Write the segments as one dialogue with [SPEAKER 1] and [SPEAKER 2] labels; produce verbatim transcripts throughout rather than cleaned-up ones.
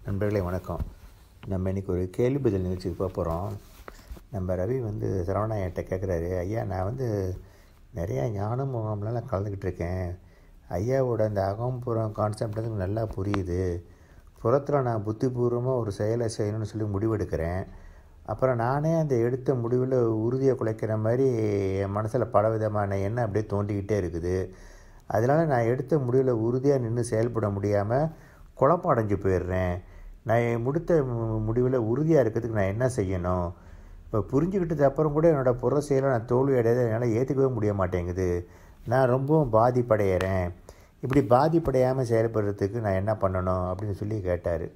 [SPEAKER 1] நண்பர்களே வணக்கம். நம்ம இன்றைக்கி ஒரு கேள்வி பதில் நிகழ்ச்சிக்கு போக போகிறோம். நம்ம ரவி வந்து சரவணா என்கிட்ட கேட்குறாரு, ஐயா நான் வந்து நிறையா ஞான முகாம்லாம் கலந்துக்கிட்டு இருக்கேன். ஐயாவோட அந்த அகம்புறம் கான்செப்ட் வந்து நல்லா புரியுது. புறத்தில் நான் புத்திபூர்வமாக ஒரு செயலை செய்யணும்னு சொல்லி முடிவெடுக்கிறேன். அப்புறம் நானே அந்த எடுத்த முடிவில் உறுதியை குலைக்கிற மாதிரி என் மனசில் பல விதமான எண்ணம் அப்படியே தோண்டிக்கிட்டே இருக்குது. அதனால் நான் எடுத்த முடிவில் உறுதியாக நின்று செயல்பட முடியாமல் குழப்பம் அடைஞ்சு போயிடுறேன். நான் என் முடித்த முடிவில் உறுதியாக இருக்கிறதுக்கு நான் என்ன செய்யணும்? இப்போ புரிஞ்சுக்கிட்டது அப்புறம் கூட என்னோடய புற செயலை நான் தோல்வி அடையாத என்னால் ஏற்றுக்கவே முடிய மாட்டேங்குது. நான் ரொம்பவும் பாதிப்படைகிறேன். இப்படி பாதிப்படையாமல் செயல்படுறதுக்கு நான் என்ன பண்ணணும் அப்படின்னு சொல்லி கேட்டார்.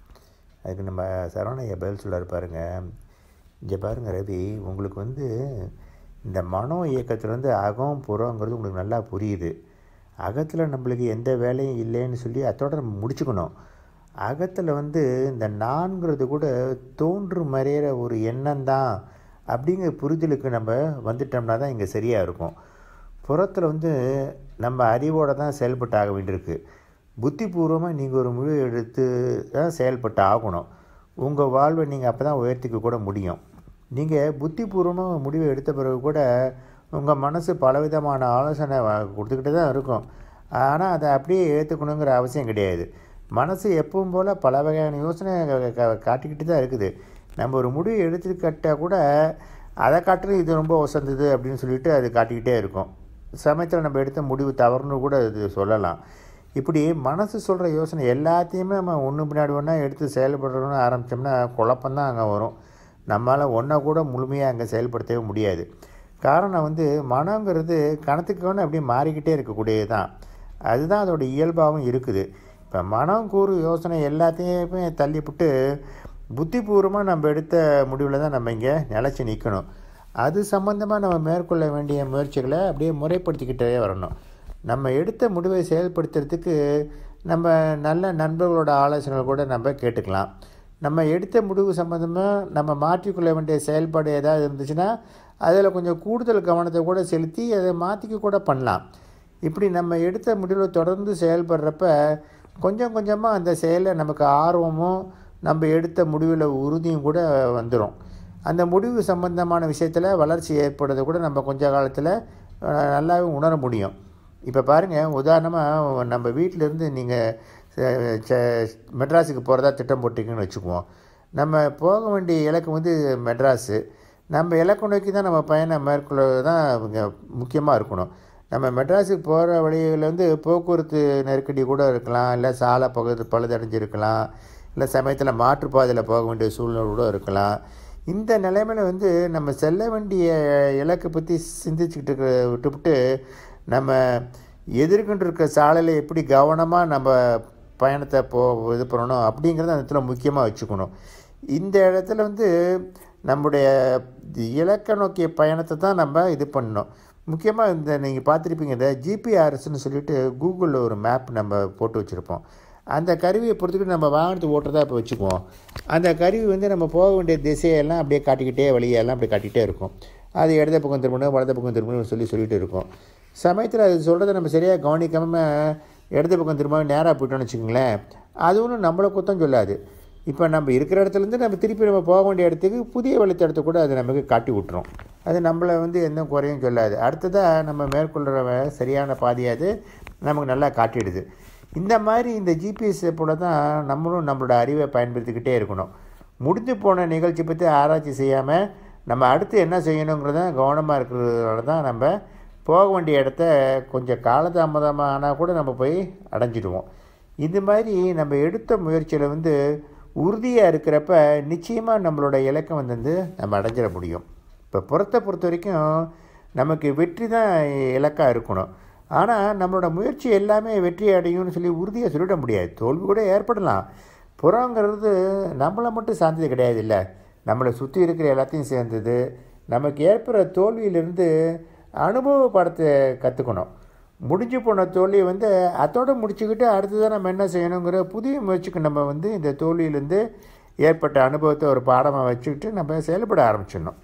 [SPEAKER 1] அதுக்கு நம்ம சரவணைய பதில் சொல்கிறார் பாருங்க. இங்கே பாருங்கள் ரவி, உங்களுக்கு வந்து இந்த மனோ இயக்கத்தில் வந்து அகம் புறங்கிறது உங்களுக்கு நல்லா புரியுது. அகத்தில் நம்மளுக்கு எந்த வேலையும் இல்லைன்னு சொல்லி அதோட நம்ம முடிச்சுக்கணும். அகத்தில் வந்து இந்த நான்கிறது கூட தோன்று மறையிற ஒரு எண்ணம் தான் அப்படிங்கிற புரிதலுக்கு நம்ம வந்துட்டோம்னா தான் இங்கே சரியாக இருக்கும். புறத்தில் வந்து நம்ம அறிவோடு தான் செயல்பட்டு ஆக வேண்டியிருக்கு. புத்திபூர்வமாக நீங்கள் ஒரு முடிவு எடுத்து தான் செயல்பட்டு ஆகணும். உங்கள் வாழ்வை நீங்கள் அப்போ தான் உயர்த்திக்க கூட முடியும். நீங்கள் புத்திபூர்வமாக முடிவை எடுத்த பிறகு கூட உங்கள் மனசு பலவிதமான ஆலோசனை கொடுத்துக்கிட்டு தான் இருக்கும். ஆனால் அதை அப்படியே ஏற்றுக்கணுங்கிற அவசியம் கிடையாது. மனசு எப்பவும் போல் பல வகையான யோசனை காட்டிக்கிட்டு தான் இருக்குது. நம்ம ஒரு முடிவு எடுத்துக்கிட்டால் கூட அதை காட்டுறது இது ரொம்ப வசந்தது அப்படின்னு சொல்லிட்டு அது காட்டிக்கிட்டே இருக்கும். சமயத்தில் நம்ம எடுத்த முடிவு தவறுன்னு கூட இது சொல்லலாம். இப்படி மனசு சொல்கிற யோசனை எல்லாத்தையுமே நம்ம ஒன்று பின்னாடி ஒன்றா எடுத்து செயல்படுறோன்னு ஆரம்பித்தோம்னா குழப்பந்தான் அங்கே வரும். நம்மளால் ஒன்றை கூட முழுமையாக அங்கே செயல்படுத்தவே முடியாது. காரணம் வந்து மனங்கிறது கணத்துக்கு கவனம் அப்படியே மாறிக்கிட்டே இருக்கக்கூடியது தான். அதுதான் அதோட இயல்பாகவும் இருக்குது. இப்போ மனம் கூறு யோசனை எல்லாத்தையுமே தள்ளிவிட்டு புத்திபூர்வமாக நம்ம எடுத்த முடிவில் தான் நம்ம இங்கே நிலச்சி நிற்கணும். அது சம்மந்தமாக நம்ம மேற்கொள்ள வேண்டிய முயற்சிகளை அப்படியே முறைப்படுத்திக்கிட்டே வரணும். நம்ம எடுத்த முடிவை செயல்படுத்துறதுக்கு நம்ம நல்ல நண்பர்களோட ஆலோசனைகள் கூட நம்ம கேட்டுக்கலாம். நம்ம எடுத்த முடிவு சம்மந்தமாக நம்ம மாற்றிக்கொள்ள வேண்டிய செயல்பாடு ஏதாவது இருந்துச்சுன்னா அதில் கொஞ்சம் கூடுதல் கவனத்தை கூட செலுத்தி அதை மாற்றிக்க கூட பண்ணலாம். இப்படி நம்ம எடுத்த முடிவில் தொடர்ந்து செயல்படுறப்ப கொஞ்சம் கொஞ்சமாக அந்த செயலில் நமக்கு ஆர்வமும் நம்ம எடுத்த முடிவில் உறுதியும் கூட வந்துடும். அந்த முடிவு சம்பந்தமான விஷயத்தில் வளர்ச்சி ஏற்படுறதை கூட நம்ம கொஞ்ச காலத்தில் நல்லாவே உணர முடியும். இப்போ பாருங்கள், உதாரணமாக நம்ம வீட்டிலேருந்து நீங்கள் மெட்ராஸுக்கு போகிறதா திட்டம் போட்டிங்கன்னு வச்சுக்குவோம். நம்ம போக வேண்டிய இலக்கு வந்து மெட்ராஸு. நம்ம இலக்கு நோக்கி தான் நம்ம பயணம் மேற்கொள்ள தான் இங்கே முக்கியமாக இருக்கணும். நம்ம மெட்ராஸுக்கு போகிற வழியில் வந்து போக்குவரத்து நெருக்கடி கூட இருக்கலாம், இல்லை சாலை பகுதி பழுதடைஞ்சிருக்கலாம், இல்லை சமயத்தில் மாற்றுப்பாதையில் போக வேண்டிய சூழ்நிலை கூட இருக்கலாம். இந்த நிலைமையில் வந்து நம்ம செல்ல வேண்டிய இலக்கை பற்றி சிந்திச்சுக்கிட்டு இருக்க விட்டுவிட்டு நம்ம எதிர்கொண்டு இருக்க சாலையில் எப்படி கவனமாக நம்ம பயணத்தை போ இது பண்ணணும் அப்படிங்கிறத அந்த இடத்துல முக்கியமாக வச்சுக்கணும். இந்த இடத்துல வந்து நம்முடைய இலக்கை நோக்கிய பயணத்தை தான் நம்ம இது பண்ணணும். முக்கியமாக இந்த நீங்கள் பார்த்துருப்பீங்க, இந்த ஜிபிஆர்எஸ்ன்னு சொல்லிட்டு கூகுளில் ஒரு மேப் நம்ம போட்டு வச்சுருப்போம். அந்த கருவியை பொறுத்துக்கிட்டு நம்ம வாகனத்தை ஓட்டுறதா இப்போ வச்சுக்குவோம். அந்த கருவி வந்து நம்ம போக வேண்டிய திசையெல்லாம் அப்படியே காட்டிக்கிட்டே வழியெல்லாம் அப்படியே காட்டிக்கிட்டே இருக்கும். அது இடது பக்கம் திரும்பணும், வலது பக்கம் திரும்பணும்னு சொல்லி சொல்லிகிட்டு இருக்கும். சமயத்தில் அது சொல்கிறத நம்ம சரியாக கவனிக்காமல் இடது பக்கம் திரும்ப நேராக போயிட்டோம்னு வச்சுக்கோங்களேன், அது ஒன்றும் நம்மளை குத்தம் சொல்லாது. இப்போ நம்ம இருக்கிற இடத்துலேருந்து நம்ம திருப்பி நம்ம போக வேண்டிய இடத்துக்கு புதிய வழித்தடத்தை கூட அது நமக்கு காட்டி விட்டுரும். அது நம்மளை வந்து எந்த குறையும் சொல்லாது. அடுத்ததாக நம்ம மேற்கொள்கிற சரியான பாதையாது நமக்கு நல்லா காட்டிடுது. இந்த மாதிரி இந்த ஜிபிஎஸ்ஸை போல தான் நம்மளும் நம்மளோட அறிவை பயன்படுத்திக்கிட்டே இருக்கணும். முடிஞ்சு போன நிகழ்ச்சி பற்றி ஆராய்ச்சி செய்யாமல் நம்ம அடுத்து என்ன செய்யணுங்கிறத கவனமாக இருக்கிறதுனால தான் நம்ம போக வேண்டிய இடத்த கொஞ்சம் காலதாமதமாக ஆனால் கூட நம்ம போய் அடைஞ்சிடுவோம். இது மாதிரி நம்ம எடுத்த முயற்சியில் வந்து உறுதியாக இருக்கிறப்ப நிச்சயமாக நம்மளோட இலக்கம் வந்து நம்ம அடைஞ்சிட முடியும். இப்போ புறத்தை பொறுத்த வரைக்கும் நமக்கு வெற்றி தான் இலக்காக இருக்கணும். ஆனால் நம்மளோட முயற்சி எல்லாமே வெற்றி அடையும்னு சொல்லி உறுதியாக சொல்லிட முடியாது. தோல்வி கூட ஏற்படலாம். புறங்கிறது நம்மளை மட்டும் சார்ந்தது கிடையாது, இல்லை நம்மளை சுற்றி இருக்கிற எல்லாத்தையும் சேர்ந்தது. நமக்கு ஏற்படுற தோல்வியிலிருந்து அனுபவ பாடத்தை கற்றுக்கணும். முடிஞ்சு போன தோல்வியை வந்து அதோடு முடிச்சுக்கிட்டு அடுத்ததான் நம்ம என்ன செய்யணுங்கிற புதிய முயற்சிக்கு நம்ம வந்து இந்த தோல்வியிலேருந்து ஏற்பட்ட அனுபவத்தை ஒரு பாடமாக வச்சுக்கிட்டு நம்ம செயல்பட ஆரம்பிச்சிடணும்.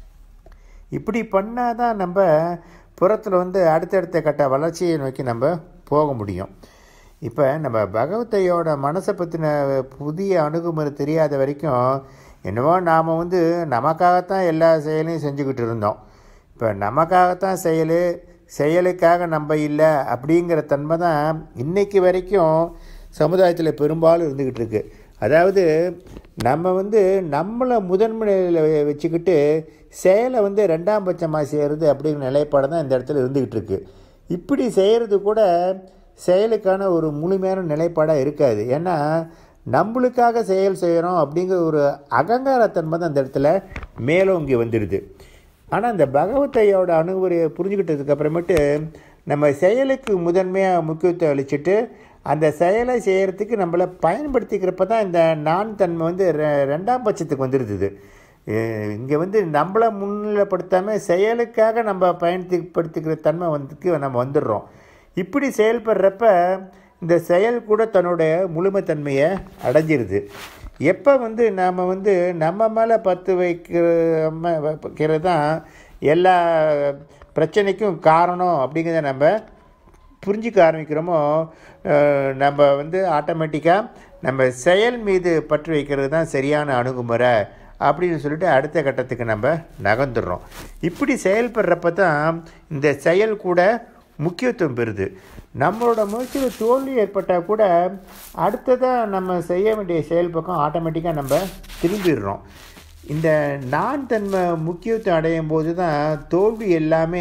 [SPEAKER 1] இப்படி பண்ணால் தான் நம்ம புறத்தில் வந்து அடுத்தடுத்த கட்ட வளர்ச்சியை நோக்கி நம்ம போக முடியும். இப்போ நம்ம பகவத்தையோட மனசை பற்றின புதிய அணுகுமுறை தெரியாத வரைக்கும் என்னவோ நாம் வந்து நமக்காகத்தான் எல்லா செயலையும் செஞ்சுக்கிட்டு இருந்தோம். இப்போ நமக்காகத்தான் செயல், செயலுக்காக நம்ம இல்லை அப்படிங்கிற தன்மை தான் இன்றைக்கி வரைக்கும் சமுதாயத்தில் பெரும்பாலும் இருந்துக்கிட்டு இருக்கு. அதாவது நம்ம வந்து நம்மளை முதன்மையில் வச்சுக்கிட்டு செயலை வந்து ரெண்டாம் பட்சமாக செய்கிறது அப்படிங்கிற நிலைப்பாடு தான் இந்த இடத்துல இருந்துக்கிட்டு இருக்குது. இப்படி செய்கிறது கூட செயலுக்கான ஒரு முழுமையான நிலைப்பாடாக இருக்காது. ஏன்னா நம்மளுக்காக செயல் செய்கிறோம் அப்படிங்கிற ஒரு அகங்காரத்தன்மை தான் அந்த இடத்துல மேலோங்கி வந்துடுது. ஆனால் இந்த பகவத்தையோட அணுகுமுறையை புரிஞ்சுக்கிட்டதுக்கு அப்புறமேட்டு நம்ம செயலுக்கு முதன்மையாக முக்கியத்துவம் அளிச்சுட்டு அந்த செயலை செய்கிறதுக்கு நம்மளை பயன்படுத்திக்கிறப்ப தான் இந்த நான் தன்மை வந்து ரெ ரெண்டாம் பட்சத்துக்கு வந்துடுது. இங்கே வந்து நம்மளை முன்னிலைப்படுத்தாமல் செயலுக்காக நம்ம பயன்படுத்திக்கிற தன்மை வந்துக்கு நம்ம வந்துடுறோம். இப்படி செயல்படுறப்ப இந்த செயல் கூட தன்னுடைய முழுமைத்தன்மையை அடைஞ்சிருது. எப்போ வந்து நாம் வந்து நம்ம மேலே பற்று வைக்கிற வைக்கிறது தான் எல்லா பிரச்சனைக்கும் காரணம் அப்படிங்கிறத நம்ம புரிஞ்சிக்க ஆரம்பிக்கிறோமோ, நம்ம வந்து ஆட்டோமேட்டிக்காக நம்ம செயல் மீது பற்று வைக்கிறது தான் சரியான அணுகுமுறை அப்படின்னு சொல்லிட்டு அடுத்த கட்டத்துக்கு நம்ம நகர்ந்துடுறோம். இப்படி செயல்படுறப்ப தான் இந்த செயல் கூட முக்கியத்துவம் பெறுது. நம்மளோட முயற்சியில் தோல்வி ஏற்பட்டால் கூட அடுத்ததாக நம்ம செய்ய வேண்டிய செயல் பக்கம் ஆட்டோமேட்டிக்காக நம்ம திரும்பிடுறோம். இந்த நான் தன்மை முக்கியத்துவம் அடையும் போது தான் தோல்வி எல்லாமே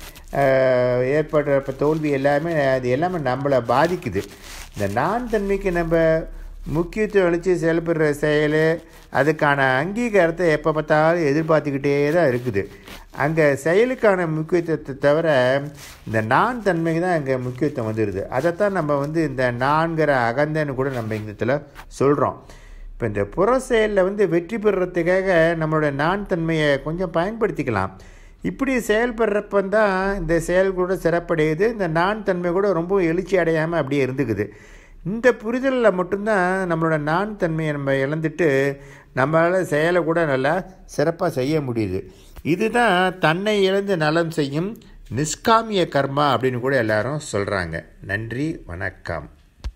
[SPEAKER 1] ஏற்படுறப்ப தோல்வி எல்லாமே அது எல்லாமே நம்மளை பாதிக்குது. இந்த நான் தன்மைக்கு நம்ம முக்கியத்துவம் அளித்து செயல்படுற செயல் அதுக்கான அங்கீகாரத்தை எப்போ பார்த்தாலும் எதிர்பார்த்துக்கிட்டே தான் இருக்குது. அங்கே செயலுக்கான முக்கியத்துவத்தை தவிர இந்த நான் தன்மைக்கு தான் அங்கே முக்கியத்துவம் வந்துடுது. அதைத்தான் நம்ம வந்து இந்த நான்கிற அகந்தன்னு கூட நம்ம இந்த இடத்துல சொல்கிறோம். இப்போ இந்த புற செயலில் வந்து வெற்றி பெறுறதுக்காக நம்மளோட நான் தன்மையை கொஞ்சம் பயன்படுத்திக்கலாம். இப்படி செயல்படுறப்பந்தான் இந்த செயல் கூட சிறப்படையுது. இந்த நான் தன்மை கூட ரொம்ப எழுச்சி அடையாமல் அப்படியே இருந்துக்குது. இந்த புரிதலில் மட்டும்தான் நம்மளோட நான் தன்மையை நம்ம இழந்துட்டு நம்மளால் செயலை கூட நல்லா சிறப்பாக செய்ய முடியுது. இதுதான் தன்னை இழந்து நலம் செய்யும் நிஷ்காமிய கர்மா அப்படின்னு கூட எல்லாரும் சொல்கிறாங்க. நன்றி, வணக்கம்.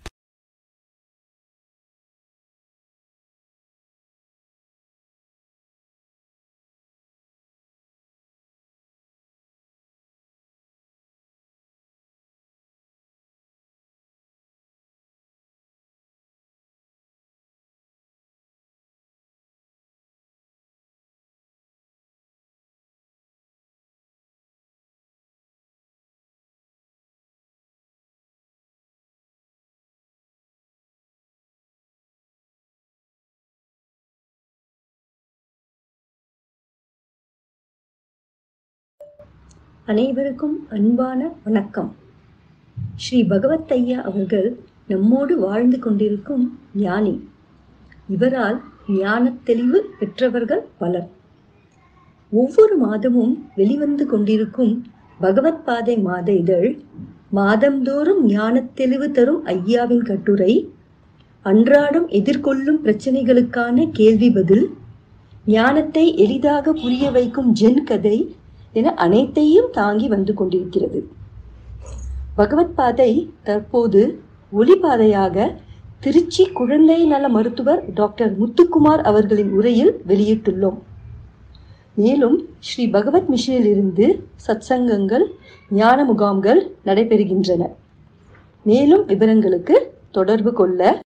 [SPEAKER 2] அனைவருக்கும் அன்பான வணக்கம். ஸ்ரீ பகவத் ஐயா அவர்கள் நம்மோடு வாழ்ந்து கொண்டிருக்கும் ஞானி. இவரால் ஞான தெளிவு பெற்றவர்கள் பலர். ஒவ்வொரு மாதமும் வெளிவந்து கொண்டிருக்கும் பகவத் பாதை மாத இதழ், மாதந்தோறும் ஞான தெளிவு தரும் ஐயாவின் கட்டுரை, அன்றாடம் எதிர்கொள்ளும் பிரச்சனைகளுக்கான கேள்வி பதில், ஞானத்தை எளிதாக புரிய வைக்கும் ஜென் கதை என அனைத்தையும் தாங்கி வந்து கொண்டிருக்கிறது. பகவத் பாதை தற்போது ஒளிபாதையாக திருச்சி குழந்தை நல மருத்துவர் டாக்டர் முத்துக்குமார் அவர்களின் உரையில் வெளியிட்டுள்ளோம். மேலும் ஸ்ரீ பகவத் மிஷனில் இருந்து சத்சங்கங்கள், ஞான முகாம்கள் நடைபெறுகின்றன. மேலும் விவரங்களுக்கு தொடர்பு கொள்ள